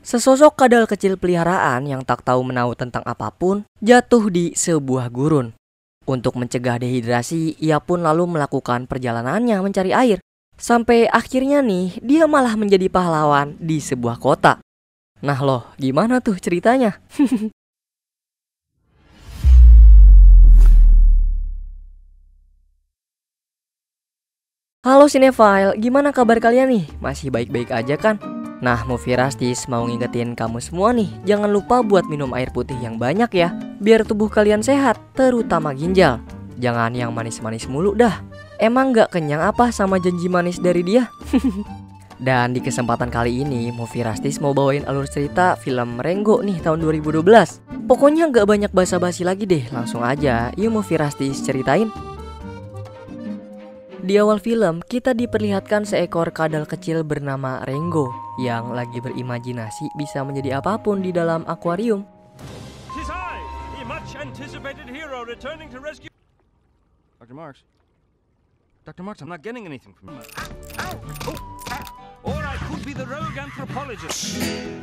Sesosok kadal kecil peliharaan yang tak tahu menahu tentang apapun jatuh di sebuah gurun. Untuk mencegah dehidrasi, ia pun lalu melakukan perjalanannya mencari air. Sampai akhirnya nih, dia malah menjadi pahlawan di sebuah kota. Nah loh, gimana tuh ceritanya? Halo Cinefile, gimana kabar kalian nih? Masih baik-baik aja kan? Nah, Movie Rastis mau ngingetin kamu semua nih, jangan lupa buat minum air putih yang banyak ya, biar tubuh kalian sehat, terutama ginjal. Jangan yang manis-manis mulu dah. Emang gak kenyang apa sama janji manis dari dia? Dan di kesempatan kali ini, Movie Rastis mau bawain alur cerita film Rengo nih tahun 2012. Pokoknya gak banyak basa-basi lagi deh, langsung aja yuk Movie Rastis ceritain. Di awal film, kita diperlihatkan seekor kadal kecil bernama Rengo yang lagi berimajinasi bisa menjadi apapun di dalam akuarium. Tis I, the much anticipated hero returning to rescue. Dr. Marks, I'm not getting anything from you. Or I could be the rogue anthropologist.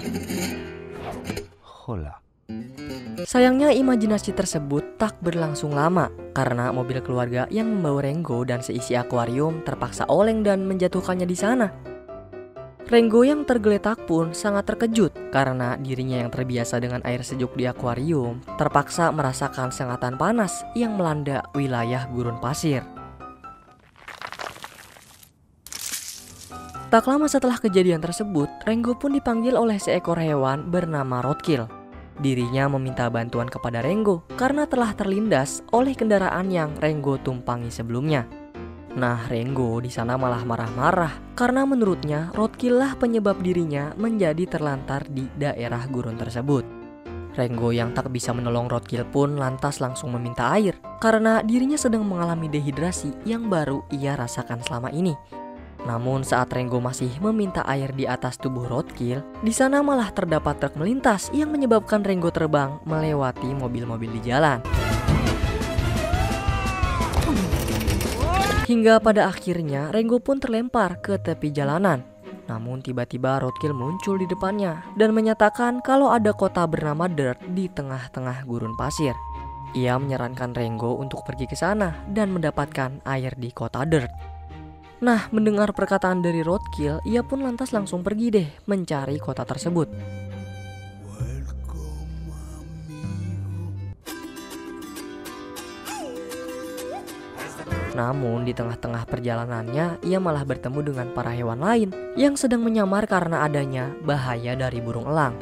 Hola. Sayangnya imajinasi tersebut tak berlangsung lama karena mobil keluarga yang membawa Rengo dan seisi akuarium terpaksa oleng dan menjatuhkannya di sana. Rengo yang tergeletak pun sangat terkejut karena dirinya yang terbiasa dengan air sejuk di akuarium terpaksa merasakan sengatan panas yang melanda wilayah gurun pasir. Tak lama setelah kejadian tersebut, Rengo pun dipanggil oleh seekor hewan bernama Roadkill. Dirinya meminta bantuan kepada Rengo karena telah terlindas oleh kendaraan yang Rengo tumpangi sebelumnya. Nah, Rengo di sana malah marah-marah karena menurutnya Roadkill lah penyebab dirinya menjadi terlantar di daerah gurun tersebut. Rengo yang tak bisa menolong Roadkill pun lantas langsung meminta air karena dirinya sedang mengalami dehidrasi yang baru ia rasakan selama ini. Namun saat Rengo masih meminta air di atas tubuh Roadkill, di sana malah terdapat truk melintas yang menyebabkan Rengo terbang melewati mobil-mobil di jalan. Hingga pada akhirnya Rengo pun terlempar ke tepi jalanan. Namun tiba-tiba Roadkill muncul di depannya dan menyatakan kalau ada kota bernama Dirt di tengah-tengah gurun pasir. Ia menyarankan Rengo untuk pergi ke sana dan mendapatkan air di kota Dirt. Nah, mendengar perkataan dari Roadkill, ia pun lantas langsung pergi deh mencari kota tersebut. Namun di tengah-tengah perjalanannya, ia malah bertemu dengan para hewan lain yang sedang menyamar karena adanya bahaya dari burung elang.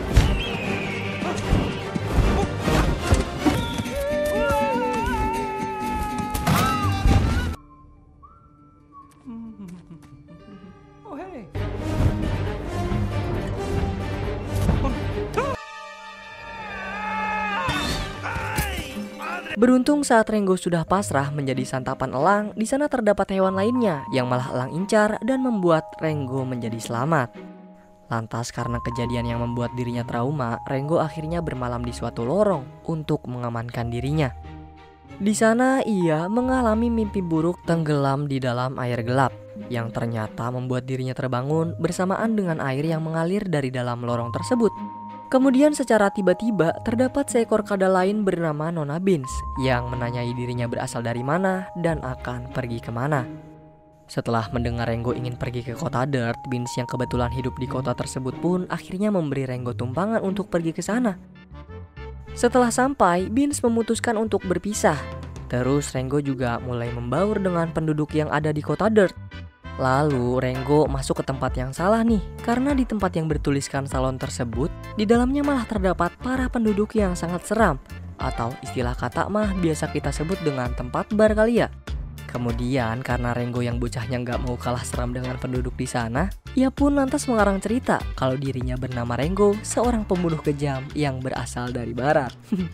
Beruntung saat Rengo sudah pasrah menjadi santapan elang, di sana terdapat hewan lainnya yang malah elang incar dan membuat Rengo menjadi selamat. Lantas karena kejadian yang membuat dirinya trauma, Rengo akhirnya bermalam di suatu lorong untuk mengamankan dirinya. Di sana ia mengalami mimpi buruk tenggelam di dalam air gelap yang ternyata membuat dirinya terbangun bersamaan dengan air yang mengalir dari dalam lorong tersebut. Kemudian secara tiba-tiba terdapat seekor kadal lain bernama Nona Beans yang menanyai dirinya berasal dari mana dan akan pergi kemana. Setelah mendengar Rengo ingin pergi ke kota Dirt, Beans yang kebetulan hidup di kota tersebut pun akhirnya memberi Rengo tumpangan untuk pergi ke sana. Setelah sampai, Beans memutuskan untuk berpisah. Terus Rengo juga mulai membaur dengan penduduk yang ada di kota Dirt. Lalu Rengo masuk ke tempat yang salah nih, karena di tempat yang bertuliskan salon tersebut, di dalamnya malah terdapat para penduduk yang sangat seram. Atau istilah kata mah biasa kita sebut dengan tempat bar kali ya. Kemudian karena Rengo yang bocahnya nggak mau kalah seram dengan penduduk di sana, ia pun lantas mengarang cerita kalau dirinya bernama Rengo, seorang pembunuh kejam yang berasal dari barat.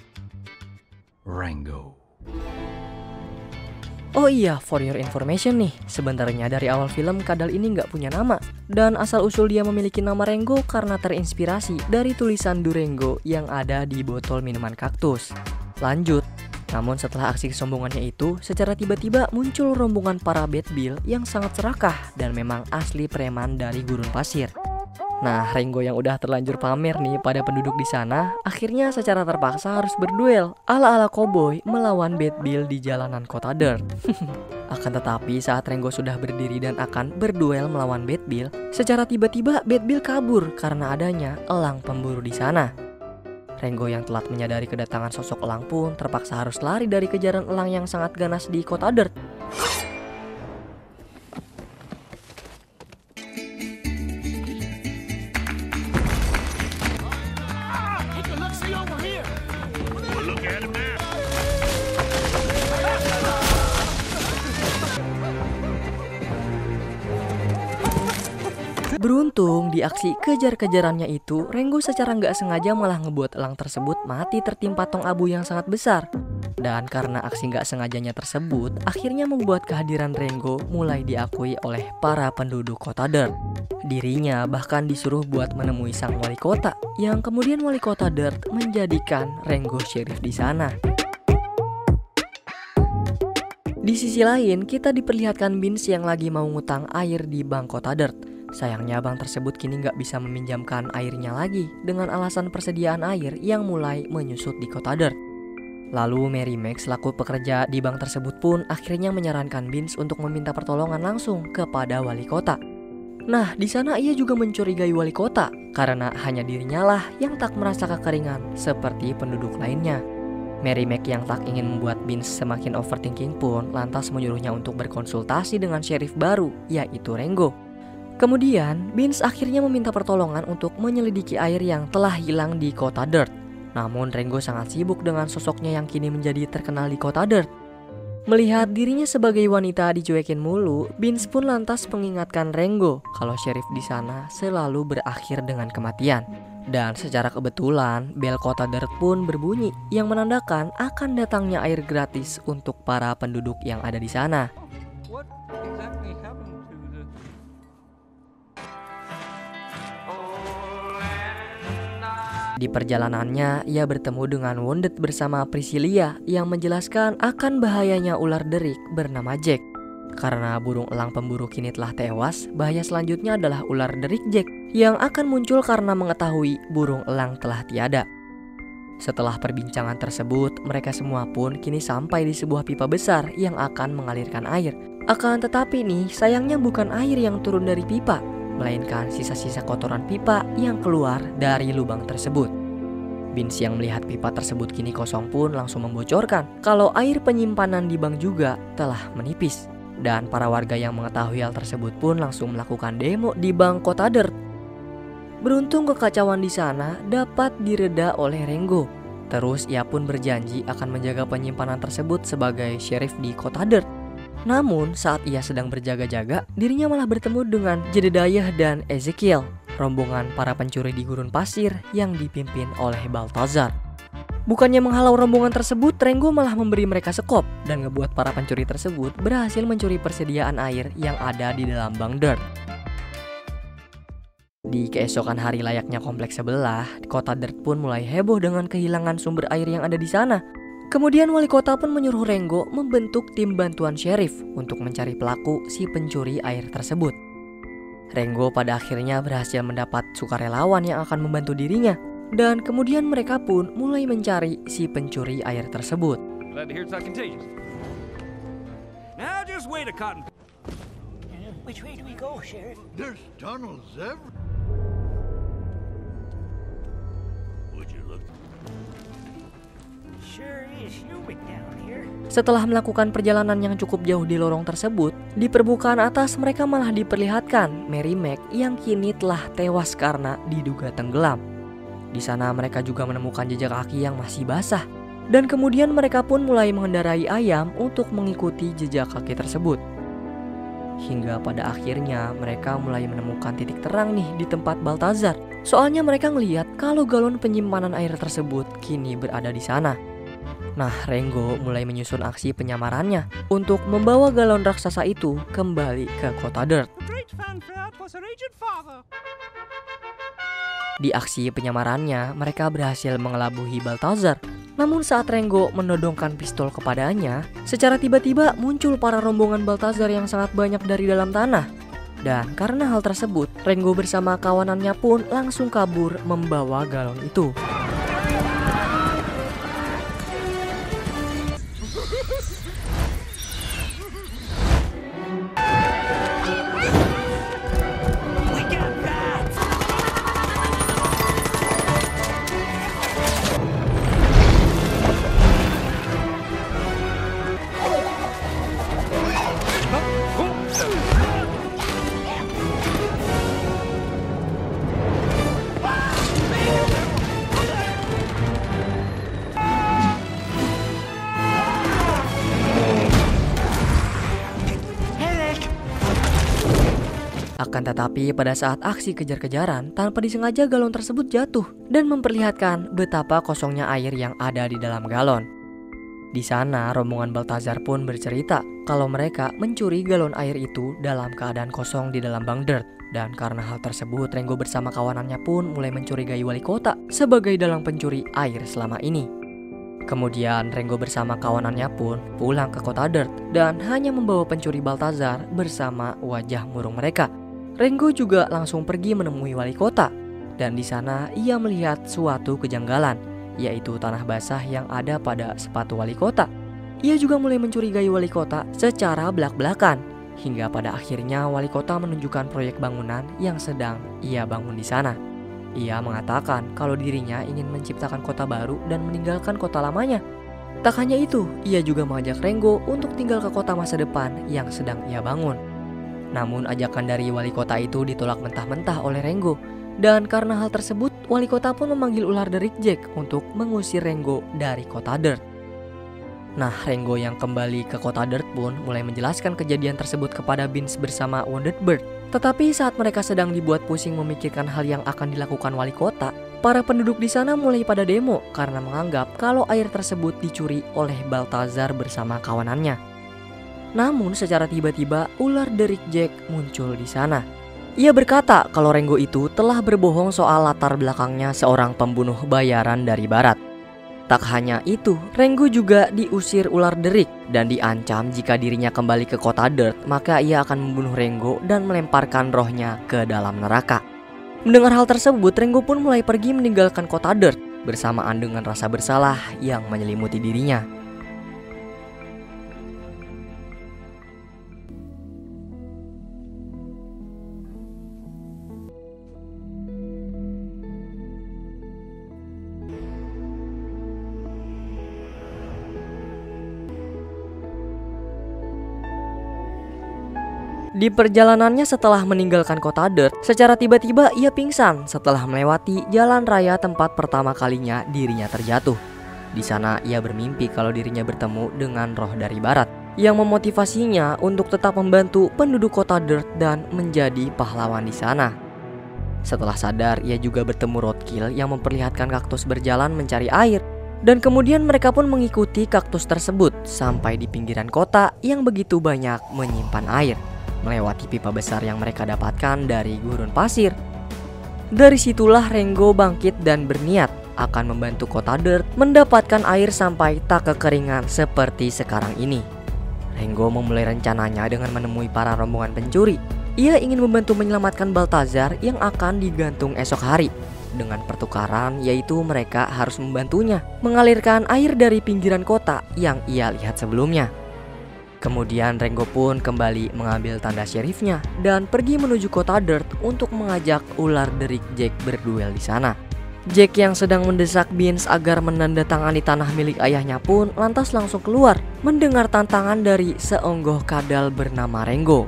Rengo. Oh iya, for your information nih, sebenarnya dari awal film kadal ini nggak punya nama. Dan asal-usul dia memiliki nama Rengo karena terinspirasi dari tulisan Durengo yang ada di botol minuman kaktus. Lanjut, namun setelah aksi kesombongannya itu, secara tiba-tiba muncul rombongan para bad bill yang sangat serakah dan memang asli preman dari gurun pasir. Nah, Rengo yang udah terlanjur pamer nih pada penduduk di sana, akhirnya secara terpaksa harus berduel ala-ala koboi melawan Bad Bill di jalanan kota Dirt. Akan tetapi saat Rengo sudah berdiri dan akan berduel melawan Bad Bill, secara tiba-tiba Bad Bill kabur karena adanya elang pemburu di sana. Rengo yang telat menyadari kedatangan sosok elang pun terpaksa harus lari dari kejaran elang yang sangat ganas di kota Dirt. Beruntung di aksi kejar-kejarannya itu, Rengo secara nggak sengaja malah ngebuat elang tersebut mati tertimpa tong abu yang sangat besar. Dan karena aksi nggak sengajanya tersebut, akhirnya membuat kehadiran Rengo mulai diakui oleh para penduduk kota Dirt. Dirinya bahkan disuruh buat menemui sang wali kota, yang kemudian wali kota Dirt menjadikan Rengo sheriff di sana. Di sisi lain, kita diperlihatkan Vince yang lagi mau ngutang air di bank kota Dirt. Sayangnya bank tersebut kini nggak bisa meminjamkan airnya lagi dengan alasan persediaan air yang mulai menyusut di kota Dirt. Lalu Mary Mac selaku pekerja di bank tersebut pun akhirnya menyarankan Vince untuk meminta pertolongan langsung kepada wali kota. Nah, di sana ia juga mencurigai wali kota karena hanya dirinya lah yang tak merasa kekeringan seperti penduduk lainnya. Mary Mac yang tak ingin membuat Vince semakin overthinking pun lantas menyuruhnya untuk berkonsultasi dengan sheriff baru, yaitu Rengo. Kemudian, Vince akhirnya meminta pertolongan untuk menyelidiki air yang telah hilang di kota Dirt. Namun Rengo sangat sibuk dengan sosoknya yang kini menjadi terkenal di kota Dirt. Melihat dirinya sebagai wanita dicuekin mulu, Vince pun lantas mengingatkan Rengo kalau sheriff di sana selalu berakhir dengan kematian. Dan secara kebetulan, bel kota Dirt pun berbunyi yang menandakan akan datangnya air gratis untuk para penduduk yang ada di sana. What exactly happened to the... Di perjalanannya, ia bertemu dengan Wounded bersama Priscilia yang menjelaskan akan bahayanya ular derik bernama Jack. Karena burung elang pemburu kini telah tewas, bahaya selanjutnya adalah ular derik Jack yang akan muncul karena mengetahui burung elang telah tiada. Setelah perbincangan tersebut, mereka semua pun kini sampai di sebuah pipa besar yang akan mengalirkan air. Akan tetapi nih, sayangnya bukan air yang turun dari pipa, melainkan sisa-sisa kotoran pipa yang keluar dari lubang tersebut. Vince yang melihat pipa tersebut kini kosong pun langsung membocorkan kalau air penyimpanan di bank juga telah menipis. Dan para warga yang mengetahui hal tersebut pun langsung melakukan demo di bank kota Dirt. Beruntung kekacauan di sana dapat direda oleh Rengo. Terus ia pun berjanji akan menjaga penyimpanan tersebut sebagai sheriff di kota Dirt. Namun saat ia sedang berjaga-jaga, dirinya malah bertemu dengan Jedediah dan Ezekiel, rombongan para pencuri di gurun pasir yang dipimpin oleh Balthazar. Bukannya menghalau rombongan tersebut, Rengo malah memberi mereka sekop dan ngebuat para pencuri tersebut berhasil mencuri persediaan air yang ada di dalam bank Dirt. Di keesokan hari layaknya kompleks sebelah, kota Dirt pun mulai heboh dengan kehilangan sumber air yang ada di sana. Kemudian wali kota pun menyuruh Rengo membentuk tim bantuan sheriff untuk mencari pelaku si pencuri air tersebut. Rengo pada akhirnya berhasil mendapat sukarelawan yang akan membantu dirinya. Dan kemudian mereka pun mulai mencari si pencuri air tersebut. Glad to hear it's not contagious. Now just wait a cotton... Which way do we go, Sheriff? There's tunnels everywhere. Would you look? Sure is humid down here. Setelah melakukan perjalanan yang cukup jauh di lorong tersebut, di permukaan atas mereka malah diperlihatkan Mary Mac yang kini telah tewas karena diduga tenggelam. Di sana mereka juga menemukan jejak kaki yang masih basah. Dan kemudian mereka pun mulai mengendarai ayam untuk mengikuti jejak kaki tersebut. Hingga pada akhirnya mereka mulai menemukan titik terang nih di tempat Balthazar. Soalnya mereka ngelihat kalau galon penyimpanan air tersebut kini berada di sana. Nah, Rengo mulai menyusun aksi penyamarannya untuk membawa galon raksasa itu kembali ke kota Dirt. Di aksi penyamarannya, mereka berhasil mengelabuhi Balthazar. Namun saat Rengo menodongkan pistol kepadanya, secara tiba-tiba muncul para rombongan Balthazar yang sangat banyak dari dalam tanah. Dan karena hal tersebut, Rengo bersama kawanannya pun langsung kabur membawa galon itu. We got rats! Eric! Akan tetapi pada saat aksi kejar-kejaran, tanpa disengaja galon tersebut jatuh dan memperlihatkan betapa kosongnya air yang ada di dalam galon. Di sana, rombongan Balthazar pun bercerita kalau mereka mencuri galon air itu dalam keadaan kosong di dalam bank dirt. Dan karena hal tersebut, Rengo bersama kawanannya pun mulai mencurigai wali kota sebagai dalang pencuri air selama ini. Kemudian Rengo bersama kawanannya pun pulang ke kota dirt dan hanya membawa pencuri Balthazar bersama wajah murung mereka. Rengo juga langsung pergi menemui wali kota dan di sana ia melihat suatu kejanggalan, yaitu tanah basah yang ada pada sepatu wali kota. Ia juga mulai mencurigai wali kota secara belak-belakan hingga pada akhirnya wali kota menunjukkan proyek bangunan yang sedang ia bangun di sana. Ia mengatakan kalau dirinya ingin menciptakan kota baru dan meninggalkan kota lamanya. Tak hanya itu, ia juga mengajak Rengo untuk tinggal ke kota masa depan yang sedang ia bangun. Namun ajakan dari wali kota itu ditolak mentah-mentah oleh Rengo. Dan karena hal tersebut, wali kota pun memanggil ular Derrick Jack untuk mengusir Rengo dari kota dirt. Nah, Rengo yang kembali ke kota dirt pun mulai menjelaskan kejadian tersebut kepada Beans bersama Wounded Bird. Tetapi saat mereka sedang dibuat pusing memikirkan hal yang akan dilakukan wali kota, para penduduk di sana mulai pada demo karena menganggap kalau air tersebut dicuri oleh Balthazar bersama kawanannya. Namun secara tiba-tiba ular Derrick Jack muncul di sana. Ia berkata kalau Rengo itu telah berbohong soal latar belakangnya seorang pembunuh bayaran dari barat. Tak hanya itu, Rengo juga diusir ular Derrick dan diancam jika dirinya kembali ke kota dirt, maka ia akan membunuh Rengo dan melemparkan rohnya ke dalam neraka. Mendengar hal tersebut, Rengo pun mulai pergi meninggalkan kota dirt bersamaan dengan rasa bersalah yang menyelimuti dirinya. Di perjalanannya setelah meninggalkan kota dirt, secara tiba-tiba ia pingsan setelah melewati jalan raya tempat pertama kalinya dirinya terjatuh. Di sana ia bermimpi kalau dirinya bertemu dengan roh dari barat yang memotivasinya untuk tetap membantu penduduk kota dirt dan menjadi pahlawan di sana. Setelah sadar, ia juga bertemu roadkill yang memperlihatkan kaktus berjalan mencari air. Dan kemudian mereka pun mengikuti kaktus tersebut sampai di pinggiran kota yang begitu banyak menyimpan air, melewati pipa besar yang mereka dapatkan dari gurun pasir. Dari situlah Rengo bangkit dan berniat akan membantu kota dirt mendapatkan air sampai tak kekeringan seperti sekarang ini. Rengo memulai rencananya dengan menemui para rombongan pencuri. Ia ingin membantu menyelamatkan Balthazar yang akan digantung esok hari. Dengan pertukaran, yaitu mereka harus membantunya mengalirkan air dari pinggiran kota yang ia lihat sebelumnya. Kemudian Rengo pun kembali mengambil tanda sheriffnya dan pergi menuju kota dirt untuk mengajak ular Derrick Jack berduel di sana. Jack yang sedang mendesak Beans agar menandatangani tanah milik ayahnya pun lantas langsung keluar mendengar tantangan dari seonggoh kadal bernama Rengo.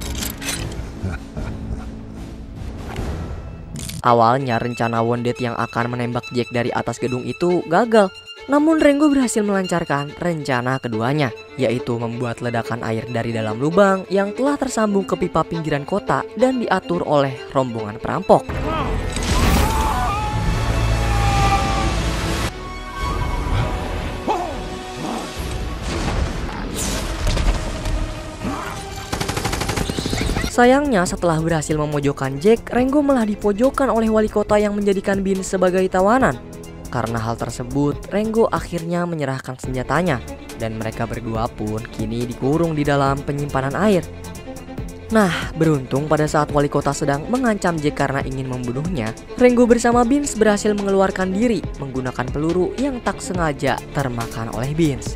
Awalnya rencana Wounded yang akan menembak Jack dari atas gedung itu gagal. Namun Rengo berhasil melancarkan rencana keduanya, yaitu membuat ledakan air dari dalam lubang yang telah tersambung ke pipa pinggiran kota dan diatur oleh rombongan perampok. Sayangnya setelah berhasil memojokkan Jack, Rengo malah dipojokkan oleh wali kota yang menjadikan Beans sebagai tawanan. Karena hal tersebut, Rengo akhirnya menyerahkan senjatanya dan mereka berdua pun kini dikurung di dalam penyimpanan air. Nah, beruntung pada saat wali kota sedang mengancam Jack karena ingin membunuhnya, Rengo bersama Beans berhasil mengeluarkan diri menggunakan peluru yang tak sengaja termakan oleh Beans.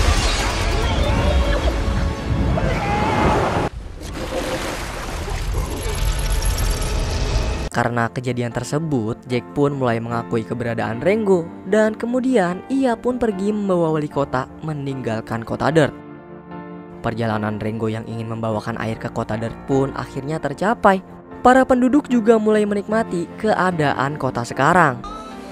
Karena kejadian tersebut, Jack pun mulai mengakui keberadaan Rengo dan kemudian ia pun pergi membawa wali kota meninggalkan kota Dirt. Perjalanan Rengo yang ingin membawakan air ke kota Dirt pun akhirnya tercapai. Para penduduk juga mulai menikmati keadaan kota sekarang.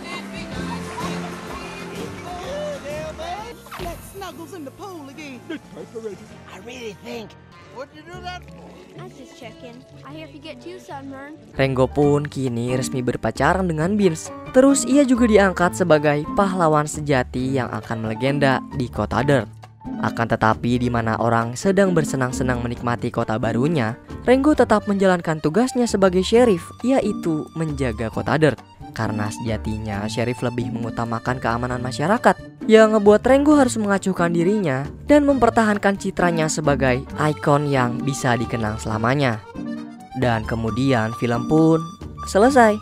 Snuggles in the pool again. I really think. What'd you do that for? I was just checking. I hear if you get too sunburned. Rengo pun kini resmi berpacaran dengan Beans. Terus ia juga diangkat sebagai pahlawan sejati yang akan melegenda di kota Dirt. Akan tetapi di mana orang sedang bersenang-senang menikmati kota barunya, Rengo tetap menjalankan tugasnya sebagai sheriff, yaitu menjaga kota Dirt. Karena sejatinya sheriff lebih mengutamakan keamanan masyarakat, yang ngebuat Rengo harus mengacuhkan dirinya dan mempertahankan citranya sebagai ikon yang bisa dikenang selamanya. Dan kemudian film pun selesai.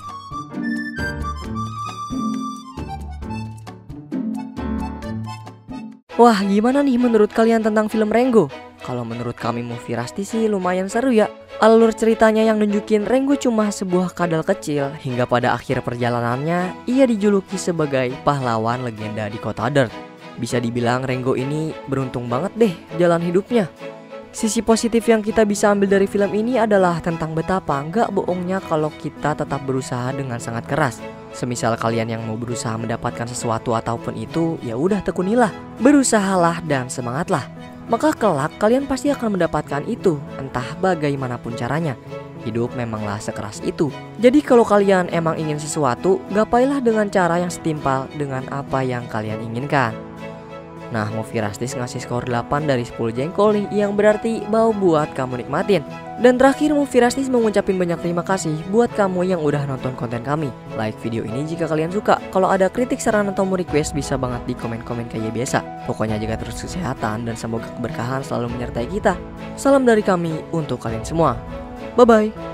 Wah, gimana nih menurut kalian tentang film Rengo? Kalau menurut kami Movie Rusty sih lumayan seru ya. Alur ceritanya yang nunjukin Rengo cuma sebuah kadal kecil, hingga pada akhir perjalanannya ia dijuluki sebagai pahlawan legenda di kota Dirt. Bisa dibilang Rengo ini beruntung banget deh jalan hidupnya. Sisi positif yang kita bisa ambil dari film ini adalah tentang betapa nggak bohongnya kalau kita tetap berusaha dengan sangat keras. Semisal kalian yang mau berusaha mendapatkan sesuatu ataupun itu, ya udah tekunilah, berusahalah dan semangatlah. Maka kelak kalian pasti akan mendapatkan itu, entah bagaimanapun caranya. Hidup memanglah sekeras itu. Jadi kalau kalian emang ingin sesuatu, gapailah dengan cara yang setimpal dengan apa yang kalian inginkan. Nah, Movie Rusty ngasih skor 8 dari 10 jengkol nih, yang berarti mau buat kamu nikmatin. Dan terakhir, Movie Rusty mengucapin banyak terima kasih buat kamu yang udah nonton konten kami. Like video ini jika kalian suka. Kalau ada kritik, saran, atau mau request bisa banget di komen-komen kayak biasa. Pokoknya jaga terus kesehatan dan semoga keberkahan selalu menyertai kita. Salam dari kami untuk kalian semua. Bye-bye.